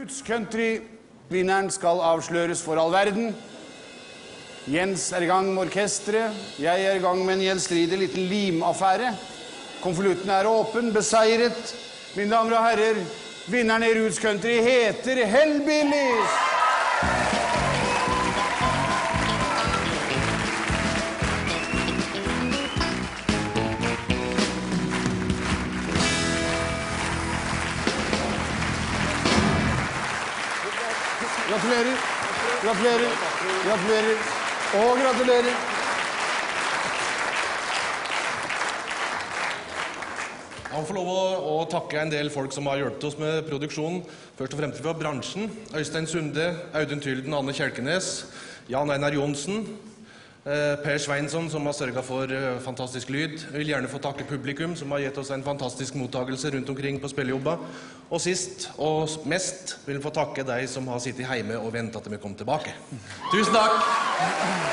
Roots Country. Vinneren skal avsløres for all verden. Jens er i gang med orkestret. Jeg er i gang med en gjenstridig liten limaffære. Konvolutten er åpen, beseiret. Mine damer og herrer, vinneren i Roots Country heter Hellbillies! Gratulerer, gratulerer, gratulerer og gratulerer. Jeg får lov å takke en del folk som har hjulpet oss med produksjonen. Først og fremst fra bransjen. Øystein Sunde, Audun Tylden, Anne Kjelkenes, Jan Einar Jonsen, Per Sveinsson som har sørget for fantastisk lyd. Jeg vil gjerne få takke publikum som har gitt oss en fantastisk mottagelse rundt omkring på spillejobba. Og sist og mest vil jeg få takke deg som har sittet hjemme og ventet at vi kom tilbake. Tusen takk!